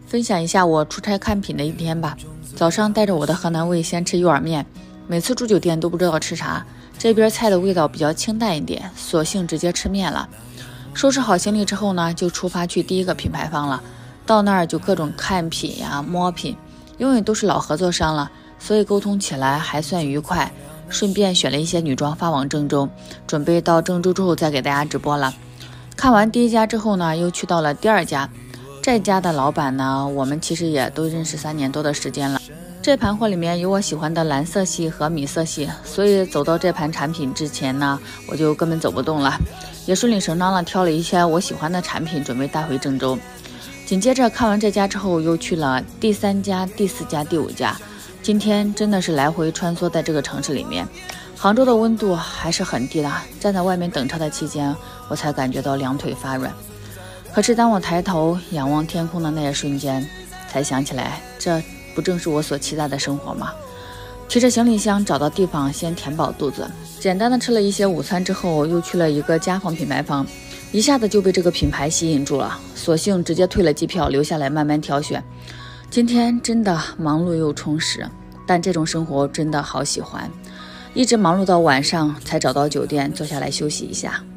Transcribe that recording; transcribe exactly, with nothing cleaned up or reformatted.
分享一下我出差看品的一天吧。早上带着我的河南味先吃一碗面，每次住酒店都不知道吃啥，这边菜的味道比较清淡一点，索性直接吃面了。收拾好行李之后呢，就出发去第一个品牌方了。到那儿就各种看品呀、摸品，因为都是老合作商了，所以沟通起来还算愉快。顺便选了一些女装发往郑州，准备到郑州之后再给大家直播了。看完第一家之后呢，又去到了第二家。这家的老板呢，我们其实也都认识三年多的时间了。这盘货里面有我喜欢的蓝色系和米色系，所以走到这盘产品之前呢，我就根本走不动了，也顺理成章了挑了一些我喜欢的产品，准备带回郑州。紧接着看完这家之后，又去了第三家、第四家、第五家。今天真的是来回穿梭在这个城市里面，杭州的温度还是很低的，站在外面等车的期间，我才感觉到两腿发软。可是当我抬头仰望天空的那一瞬间，才想起来，这不正是我所期待的生活吗？提着行李箱找到地方先填饱肚子，简单的吃了一些午餐之后，又去了一个家纺品牌方，一下子就被这个品牌吸引住了，索性直接退了机票，留下来慢慢挑选。今天真的忙碌又充实，但这种生活真的好喜欢，一直忙碌到晚上才找到酒店坐下来休息一下。